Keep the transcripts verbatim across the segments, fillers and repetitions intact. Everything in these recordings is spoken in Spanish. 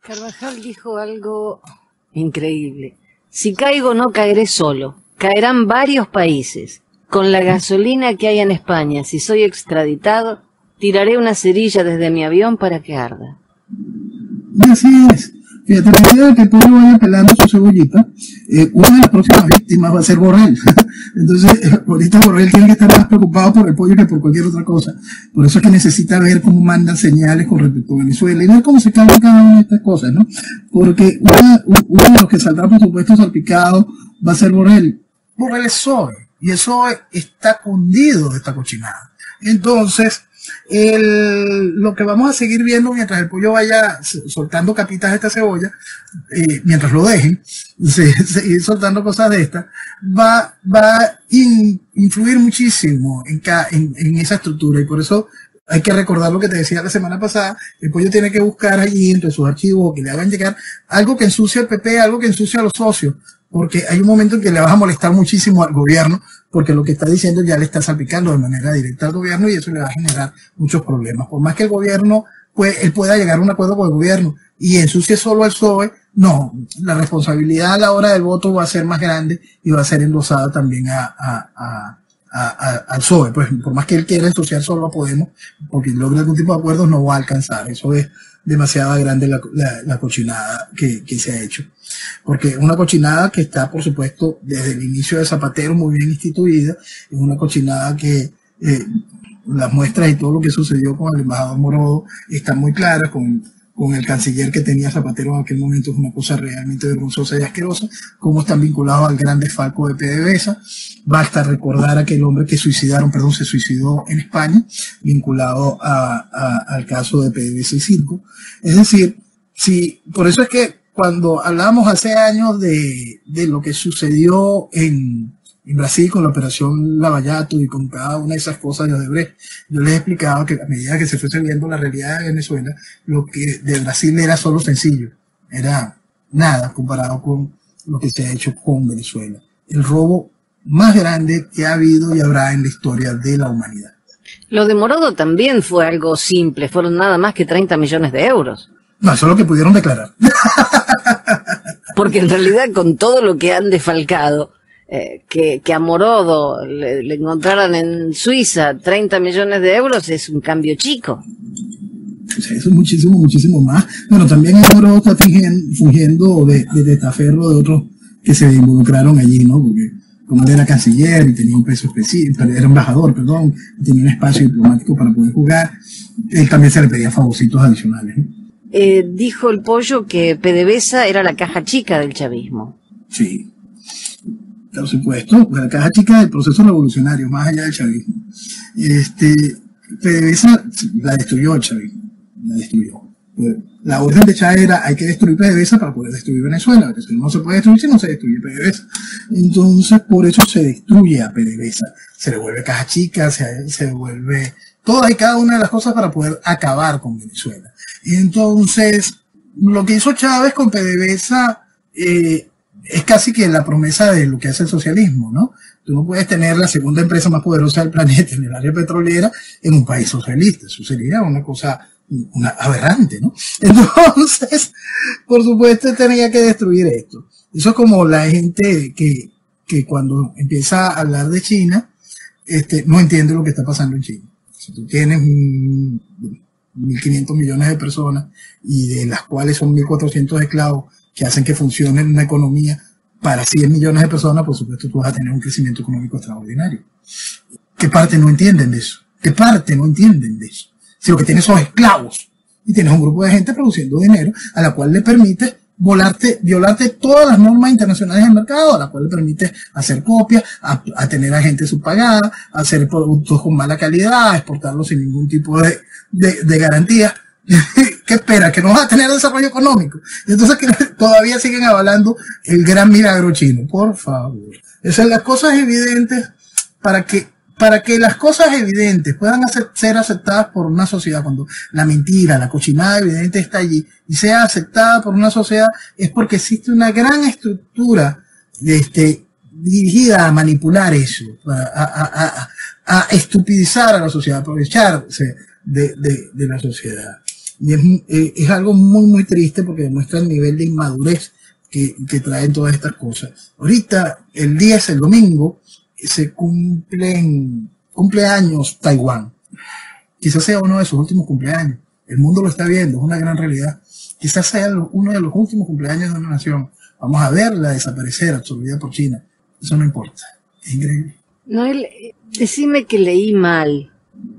Carvajal dijo algo increíble. Si caigo no caeré solo, caerán varios países. Con la gasolina que hay en España, si soy extraditado, tiraré una cerilla desde mi avión para que arda. Y así es. Fíjate, a medida que el pueblo vaya pelando su cebollita, eh, una de las próximas víctimas va a ser Borrell. Entonces, eh, ahorita Borrell tiene que estar más preocupado por el pollo que por cualquier otra cosa. Por eso es que necesita ver cómo mandan señales con respecto a Venezuela y ver cómo se cambian cada una de estas cosas, ¿no? Porque una, uno de los que saldrá, por supuesto, salpicado va a ser Borrell. Borrell es P S O E, y el P S O E está cundido de esta cochinada. Entonces, El, lo que vamos a seguir viendo mientras el pollo vaya soltando capitas de esta cebolla, eh, mientras lo dejen, se, seguir soltando cosas de estas, va, va a in, influir muchísimo en, ca, en, en esa estructura, y por eso hay que recordar lo que te decía la semana pasada. El pollo tiene que buscar allí entre sus archivos que le hagan llegar algo que ensucie al P P, algo que ensucie a los socios, porque hay un momento en que le vas a molestar muchísimo al gobierno, porque lo que está diciendo ya le está salpicando de manera directa al gobierno y eso le va a generar muchos problemas. Por más que el gobierno, pues, él pueda llegar a un acuerdo con el gobierno y ensucie solo al P S O E, no, la responsabilidad a la hora del voto va a ser más grande y va a ser endosada también a, a, a, a, a al P S O E. Pues, por más que él quiera ensuciar solo a Podemos, porque logra algún tipo de acuerdos, no va a alcanzar. Eso es demasiado grande la, la, la cochinada que, que se ha hecho. Porque es una cochinada que está, por supuesto, desde el inicio de Zapatero muy bien instituida. Es una cochinada que eh, las muestras y todo lo que sucedió con el embajador Morodo están muy claras. Con, con el canciller que tenía Zapatero en aquel momento es una cosa realmente vergonzosa y asquerosa. Cómo están vinculados al gran desfalco de PDVSA. Basta recordar a aquel hombre que suicidaron, perdón, se suicidó en España, vinculado a, a, al caso de PDVSA y Circo. Es decir, si, por eso es que cuando hablamos hace años de, de lo que sucedió en, en Brasil con la operación Lavallato y con cada una de esas cosas de Odebrecht, yo les he explicado que a medida que se fuese viendo la realidad de Venezuela, lo que de Brasil era solo sencillo, era nada comparado con lo que se ha hecho con Venezuela. El robo más grande que ha habido y habrá en la historia de la humanidad. Lo de Morodo también fue algo simple, fueron nada más que treinta millones de euros. No, eso es lo que pudieron declarar. Porque en realidad con todo lo que han defalcado, eh, que, que a Morodo le, le encontraran en Suiza treinta millones de euros es un cambio chico. O sea, eso es muchísimo, muchísimo más. Bueno, también Morodo está fingiendo, fungiendo de, de testaferro de otros que se involucraron allí, ¿no? Porque como él era canciller y tenía un peso específico, era embajador, perdón, y tenía un espacio diplomático para poder jugar, él también se le pedía favorcitos adicionales, ¿no? Eh, dijo el pollo que PDVSA era la caja chica del chavismo. Sí, por supuesto, la caja chica del proceso revolucionario, más allá del chavismo. Este, PDVSA la destruyó el chavismo, la destruyó. La orden de Chávez era, hay que destruir PDVSA para poder destruir Venezuela, porque no se puede destruir si no se destruye PDVSA. Entonces, por eso se destruye a PDVSA. Se le vuelve caja chica, se, se devuelve todas y cada una de las cosas para poder acabar con Venezuela. Entonces, lo que hizo Chávez con PDVSA eh, es casi que la promesa de lo que hace el socialismo, ¿no? Tú no puedes tener la segunda empresa más poderosa del planeta en el área petrolera en un país socialista. Eso sería una cosa una aberrante, ¿no? Entonces, por supuesto, tenía que destruir esto. Eso es como la gente que, que cuando empieza a hablar de China, este, no entiende lo que está pasando en China. Si tú tienes mil quinientos millones de personas y de las cuales son mil cuatrocientos esclavos que hacen que funcione una economía para cien millones de personas, por supuesto tú vas a tener un crecimiento económico extraordinario. ¿Qué parte no entienden de eso? ¿Qué parte no entienden de eso? Si lo que tienes son esclavos y tienes un grupo de gente produciendo dinero a la cual le permite volarte, violarte todas las normas internacionales del mercado, a la cual le permite hacer copias, a, a tener a gente subpagada, a hacer productos con mala calidad, a exportarlos sin ningún tipo de, de, de garantía. ¿Qué espera? ¿Que no vas a tener desarrollo económico? Entonces que todavía siguen avalando el gran milagro chino. Por favor. Esas son las cosas evidentes para que Para que las cosas evidentes puedan ser aceptadas por una sociedad, cuando la mentira, la cochinada evidente está allí y sea aceptada por una sociedad, es porque existe una gran estructura este, dirigida a manipular eso, a, a, a, a estupidizar a la sociedad, aprovecharse de, de, de la sociedad. Y es, eh, es algo muy, muy triste porque demuestra el nivel de inmadurez que, que traen todas estas cosas. Ahorita, el diez, el domingo, se cumplen cumpleaños Taiwán. Quizás sea uno de sus últimos cumpleaños. El mundo lo está viendo, es una gran realidad. Quizás sea uno de los últimos cumpleaños de una nación. Vamos a verla desaparecer, absorbida por China. Eso no importa. Es increíble. Noel, decime que leí mal.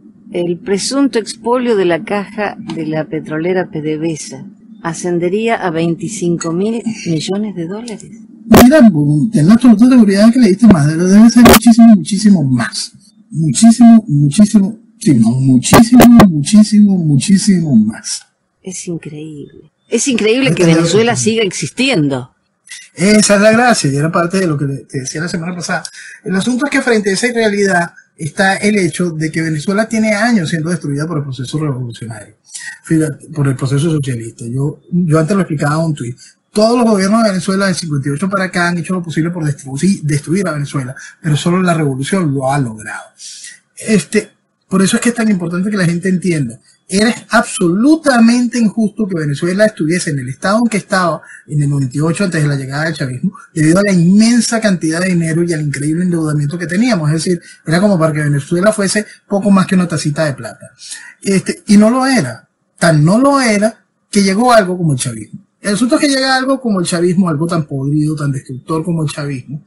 El presunto expolio de la caja de la petrolera PDVSA ascendería a veinticinco mil millones de dólares. Mira, ten la absoluta seguridad que leíste más. Debe ser muchísimo, muchísimo más. Muchísimo, muchísimo, sí, no, muchísimo, muchísimo, muchísimo más. Es increíble. Es increíble que Venezuela siga existiendo. Esa es la gracia, y era parte de lo que te decía la semana pasada. El asunto es que frente a esa irrealidad está el hecho de que Venezuela tiene años siendo destruida por el proceso revolucionario, por el proceso socialista. Yo, yo antes lo explicaba en un tuit. Todos los gobiernos de Venezuela del cincuenta y ocho para acá han hecho lo posible por destruir, destruir a Venezuela, pero solo la revolución lo ha logrado. Este, por eso es que es tan importante que la gente entienda. Era absolutamente injusto que Venezuela estuviese en el estado en que estaba en el noventa y ocho antes de la llegada del chavismo, debido a la inmensa cantidad de dinero y al increíble endeudamiento que teníamos. Es decir, era como para que Venezuela fuese poco más que una tacita de plata. Este, y no lo era. Tan no lo era que llegó algo como el chavismo. El asunto es que llega algo como el chavismo, algo tan podrido, tan destructor como el chavismo,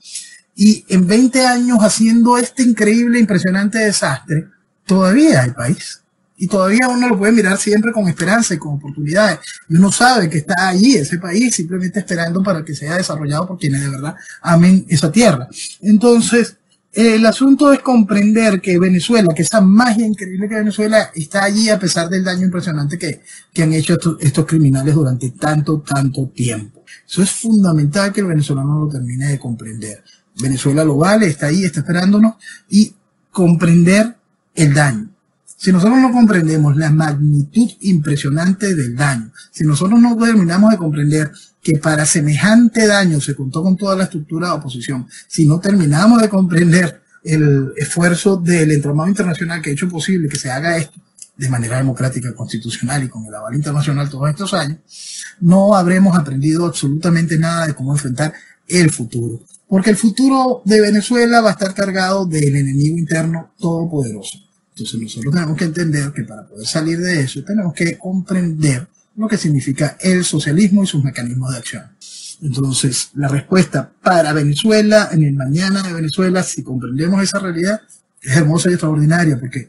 y en veinte años haciendo este increíble, impresionante desastre, todavía hay país. Y todavía uno lo puede mirar siempre con esperanza y con oportunidades. Y uno sabe que está allí ese país simplemente esperando para que sea desarrollado por quienes de verdad amen esa tierra. Entonces, eh, el asunto es comprender que Venezuela, que esa magia increíble que Venezuela está allí a pesar del daño impresionante que, que han hecho estos, estos criminales durante tanto, tanto tiempo. Eso es fundamental que el venezolano lo termine de comprender. Venezuela lo vale, está ahí, está esperándonos, y comprender el daño. Si nosotros no comprendemos la magnitud impresionante del daño, si nosotros no terminamos de comprender que para semejante daño se contó con toda la estructura de oposición, si no terminamos de comprender el esfuerzo del entramado internacional que ha hecho posible que se haga esto de manera democrática, constitucional y con el aval internacional todos estos años, no habremos aprendido absolutamente nada de cómo enfrentar el futuro. Porque el futuro de Venezuela va a estar cargado del enemigo interno todopoderoso. Entonces nosotros tenemos que entender que para poder salir de eso tenemos que comprender lo que significa el socialismo y sus mecanismos de acción. Entonces la respuesta para Venezuela, en el mañana de Venezuela, si comprendemos esa realidad, es hermosa y extraordinaria, porque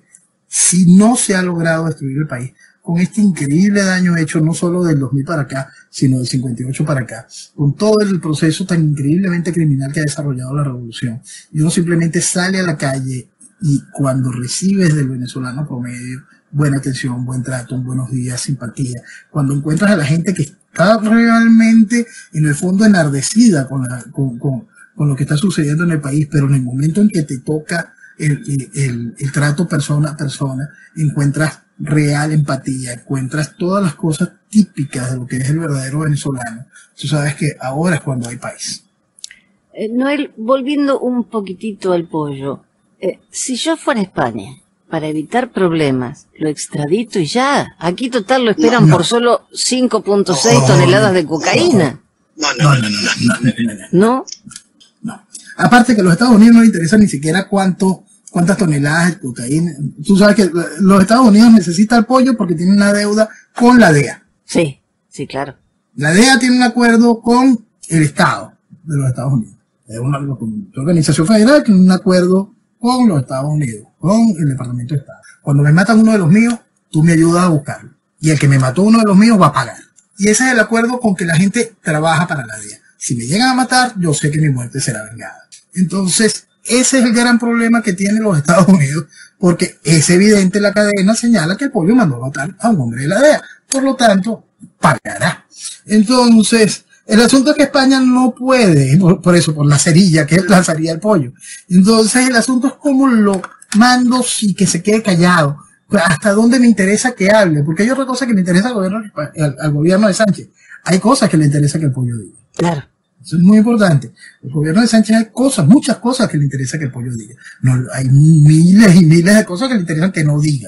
si no se ha logrado destruir el país con este increíble daño hecho no solo del dos mil para acá, sino del cincuenta y ocho para acá, con todo el proceso tan increíblemente criminal que ha desarrollado la revolución, y uno simplemente sale a la calle y cuando recibes del venezolano promedio buena atención, buen trato, buenos días, simpatía, cuando encuentras a la gente que está realmente en el fondo enardecida con, la, con, con, con lo que está sucediendo en el país, pero en el momento en que te toca el, el, el, el trato persona a persona, encuentras real empatía, encuentras todas las cosas típicas de lo que es el verdadero venezolano. Tú sabes que ahora es cuando hay país. Eh, Noel, volviendo un poquitito al pollo, eh, si yo fuera a España, para evitar problemas, lo extradito y ya. Aquí total lo esperan no, no. por solo cinco punto seis oh, toneladas de cocaína. No, no, no, no, no, no, no, no, no. ¿No? No. Aparte que a los Estados Unidos no les interesa ni siquiera cuánto, cuántas toneladas de cocaína. Tú sabes que los Estados Unidos necesitan el pollo porque tienen una deuda con la D E A. Sí, sí, claro. La D E A tiene un acuerdo con el Estado de los Estados Unidos. Es una, una organización federal que tiene un acuerdo con los Estados Unidos, con el Departamento de Estado. Cuando me matan uno de los míos, tú me ayudas a buscarlo. Y el que me mató uno de los míos va a pagar. Y ese es el acuerdo con que la gente trabaja para la D E A. Si me llegan a matar, yo sé que mi muerte será vengada. Entonces, ese es el gran problema que tienen los Estados Unidos, porque es evidente, la cadena señala que el pollo mandó a matar a un hombre de la D E A. Por lo tanto, pagará. Entonces, el asunto es que España no puede, por, por eso, por la cerilla que lanzaría el pollo. Entonces, el asunto es cómo lo mando y que se quede callado. Hasta dónde me interesa que hable, porque hay otra cosa que le interesa al gobierno, al, al gobierno de Sánchez. Hay cosas que le interesa que el pollo diga. Claro. Eso es muy importante. El gobierno de Sánchez hay cosas, muchas cosas que le interesa que el pollo diga. No, hay miles y miles de cosas que le interesan que no diga.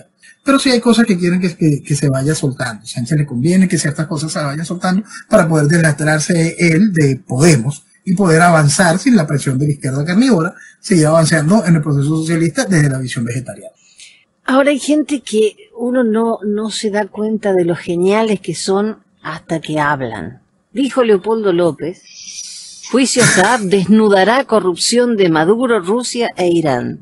pero sí hay cosas que quieren que, que, que se vaya soltando. A Sánchez le conviene que ciertas cosas se vayan soltando para poder deslastrarse él de Podemos y poder avanzar sin la presión de la izquierda carnívora, seguir avanzando en el proceso socialista desde la visión vegetariana. Ahora hay gente que uno no, no se da cuenta de lo geniales que son hasta que hablan. Dijo Leopoldo López, juicio Saab desnudará corrupción de Maduro, Rusia e Irán.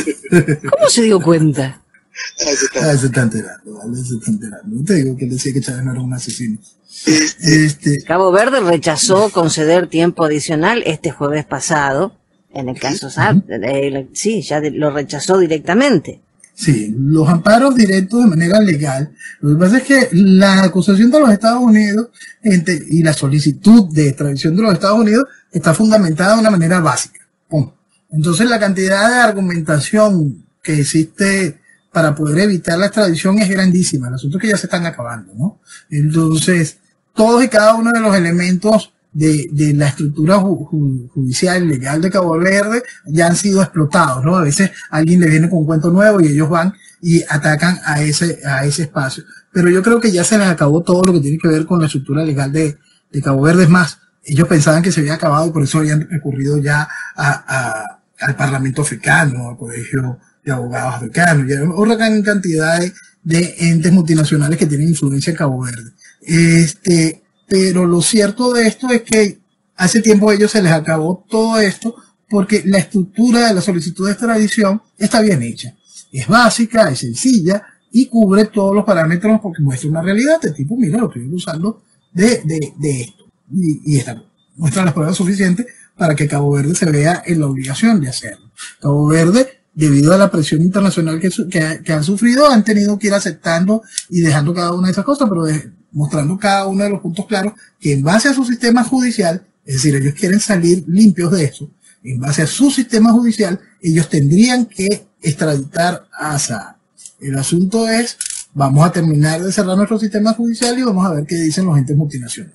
¿Cómo se dio cuenta? Ah, se está enterando, vale, se está enterando. No te digo que decía que Chávez no era un asesino. Este... Cabo Verde rechazó conceder tiempo adicional este jueves pasado, en el caso Saab, eh, sí, ya de, lo rechazó directamente. Sí, los amparos directos de manera legal. Lo que pasa es que la acusación de los Estados Unidos entre, y la solicitud de extradición de los Estados Unidos está fundamentada de una manera básica. Pum. Entonces la cantidad de argumentación que existe para poder evitar la extradición es grandísima. El asunto es que ya se están acabando, ¿no? Entonces, todos y cada uno de los elementos de, de la estructura ju, ju, judicial legal de Cabo Verde ya han sido explotados, ¿no? A veces alguien le viene con un cuento nuevo y ellos van y atacan a ese, a ese espacio. Pero yo creo que ya se les acabó todo lo que tiene que ver con la estructura legal de, de Cabo Verde. Es más, ellos pensaban que se había acabado y por eso habían recurrido ya a, a, al Parlamento africano, al Colegio de Abogados africanos, y otra gran cantidad de, de entes multinacionales que tienen influencia en Cabo Verde. Este, pero lo cierto de esto es que hace tiempo a ellos se les acabó todo esto porque la estructura de la solicitud de extradición está bien hecha. Es básica, es sencilla y cubre todos los parámetros porque muestra una realidad de tipo, mira, lo estoy usando de, de, de esto. Y, y esta muestra las pruebas suficientes para que Cabo Verde se vea en la obligación de hacerlo. Cabo Verde, debido a la presión internacional que, que, que han sufrido, han tenido que ir aceptando y dejando cada una de esas cosas, pero de, mostrando cada uno de los puntos claros que en base a su sistema judicial, es decir, ellos quieren salir limpios de eso, en base a su sistema judicial, ellos tendrían que extraditar a Saab. El asunto es, vamos a terminar de cerrar nuestro sistema judicial y vamos a ver qué dicen los entes multinacionales.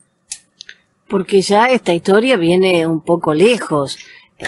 Porque ya esta historia viene un poco lejos. Eh,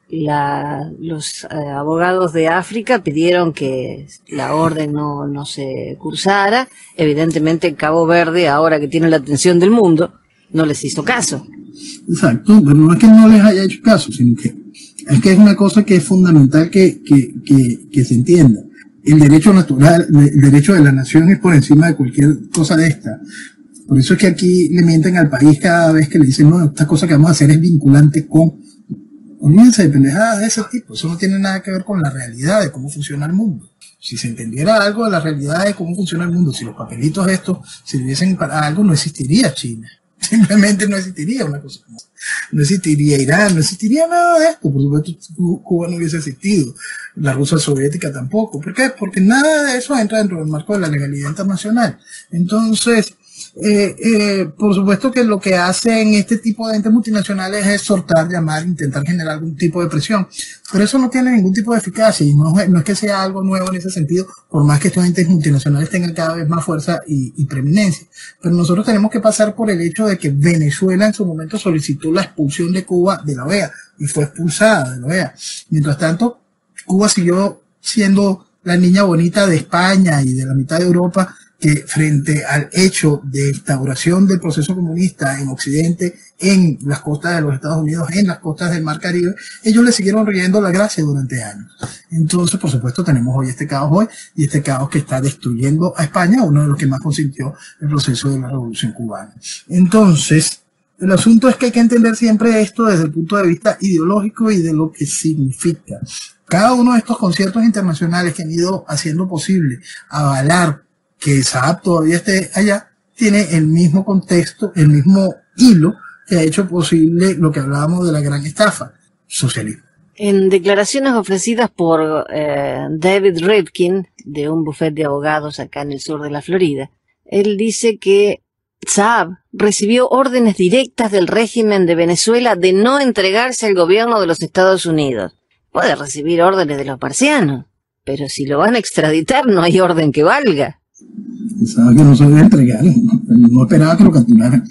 la, los eh, abogados de África pidieron que la orden no, no se cursara. Evidentemente Cabo Verde, ahora que tiene la atención del mundo, no les hizo caso. Exacto, pero no es que no les haya hecho caso, sino que es que es una cosa que es fundamental que, que, que, que se entienda. El derecho natural, el derecho de la nación es por encima de cualquier cosa de esta. Por eso es que aquí le mienten al país cada vez que le dicen, no, esta cosa que vamos a hacer es vinculante con... Olvídense de pendejadas de ese tipo. Eso no tiene nada que ver con la realidad de cómo funciona el mundo. Si se entendiera algo de la realidad de cómo funciona el mundo, si los papelitos estos sirviesen para algo, no existiría China. Simplemente no existiría una cosa como esa. No existiría Irán, no existiría nada de esto. Por supuesto, Cuba no hubiese existido. La Rusia soviética tampoco. ¿Por qué? Porque nada de eso entra dentro del marco de la legalidad internacional. Entonces, eh, eh, por supuesto que lo que hacen este tipo de entes multinacionales es exhortar, llamar, intentar generar algún tipo de presión. Pero eso no tiene ningún tipo de eficacia y no, no es que sea algo nuevo en ese sentido, por más que estos entes multinacionales tengan cada vez más fuerza y, y preeminencia. Pero nosotros tenemos que pasar por el hecho de que Venezuela en su momento solicitó la expulsión de Cuba de la O E A y fue expulsada de la O E A. Mientras tanto, Cuba siguió siendo la niña bonita de España y de la mitad de Europa, que frente al hecho de instauración del proceso comunista en Occidente, en las costas de los Estados Unidos, en las costas del Mar Caribe, ellos le siguieron riendo la gracia durante años. Entonces, por supuesto, tenemos hoy este caos hoy, y este caos que está destruyendo a España, uno de los que más consintió el proceso de la Revolución Cubana. Entonces, el asunto es que hay que entender siempre esto desde el punto de vista ideológico y de lo que significa. Cada uno de estos conciertos internacionales que han ido haciendo posible avalar que Saab todavía esté allá, tiene el mismo contexto, el mismo hilo que ha hecho posible lo que hablábamos de la gran estafa, socialismo. En declaraciones ofrecidas por eh, David Rifkin, de un bufete de abogados acá en el sur de la Florida, él dice que Saab recibió órdenes directas del régimen de Venezuela de no entregarse al gobierno de los Estados Unidos. Puede recibir órdenes de los marcianos, pero si lo van a extraditar no hay orden que valga. Pensaba que no se iba a entregar, no, no esperaba que lo capturaran.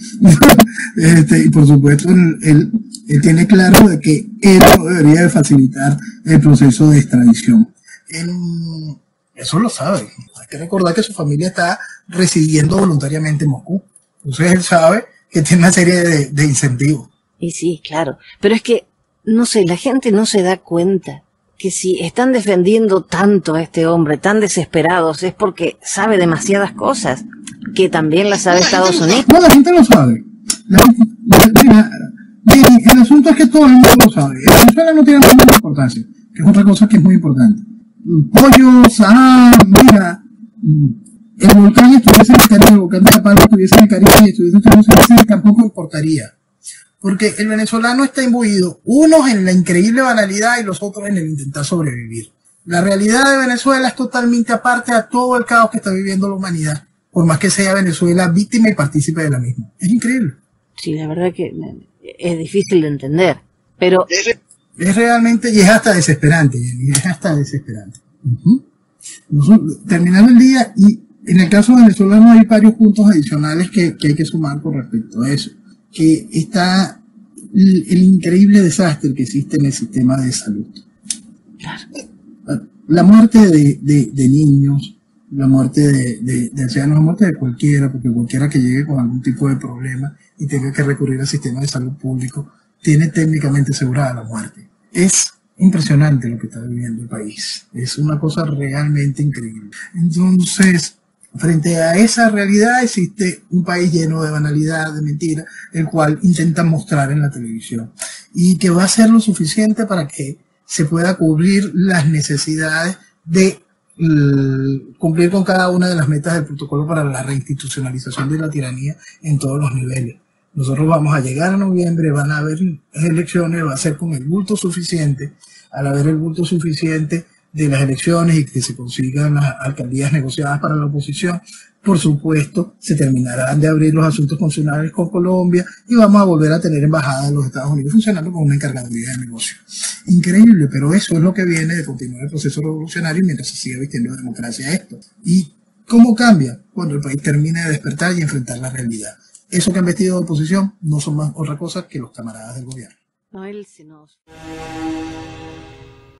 este, y por supuesto, él, él, él tiene claro de que él no debería de facilitar el proceso de extradición. En, Eso lo sabe. Hay que recordar que su familia está residiendo voluntariamente en Moscú. Entonces él sabe que tiene una serie de, de incentivos. Y sí, claro. Pero es que, no sé, la gente no se da cuenta que si están defendiendo tanto a este hombre, tan desesperados, es porque sabe demasiadas cosas, que también las sabe Estados Unidos. No, la gente lo sabe. La gente, mira, mira, el asunto es que todo el mundo lo sabe. Venezuela no tiene ninguna importancia, que es otra cosa que es muy importante. Pollos, ah, mira, el volcán estuviese en el Caribe, el volcán de La Palma estuviese en el Caribe y estuviese en el Caribe, tampoco importaría. Porque el venezolano está imbuido, unos en la increíble banalidad y los otros en el intentar sobrevivir. La realidad de Venezuela es totalmente aparte a todo el caos que está viviendo la humanidad, por más que sea Venezuela víctima y partícipe de la misma. Es increíble. Sí, la verdad que es difícil de entender, pero... Es realmente, y es hasta desesperante, y es hasta desesperante. Uh-huh. Nosotros, terminando el día, y en el caso venezolano hay varios puntos adicionales que, que hay que sumar con respecto a eso. Que está el, el increíble desastre que existe en el sistema de salud. Claro. La muerte de, de, de niños, la muerte de, de, de ancianos, la muerte de cualquiera, porque cualquiera que llegue con algún tipo de problema y tenga que recurrir al sistema de salud público, tiene técnicamente asegurada la muerte. Es impresionante lo que está viviendo el país. Es una cosa realmente increíble. Entonces, frente a esa realidad existe un país lleno de banalidad, de mentira, el cual intentan mostrar en la televisión y que va a ser lo suficiente para que se pueda cubrir las necesidades de uh, cumplir con cada una de las metas del protocolo para la reinstitucionalización de la tiranía en todos los niveles. Nosotros vamos a llegar a noviembre, van a haber elecciones, va a ser con el bulto suficiente. Al haber el bulto suficiente de las elecciones y que se consigan las alcaldías negociadas para la oposición, por supuesto, se terminarán de abrir los asuntos consulares con Colombia y vamos a volver a tener embajadas de los Estados Unidos funcionando con una encargaduría de negocio. Increíble, pero eso es lo que viene de continuar el proceso revolucionario mientras se siga vistiendo de democracia esto. ¿Y cómo cambia? Cuando el país termine de despertar y enfrentar la realidad. Eso que han vestido de oposición no son más otra cosa que los camaradas del gobierno. No, él se nos...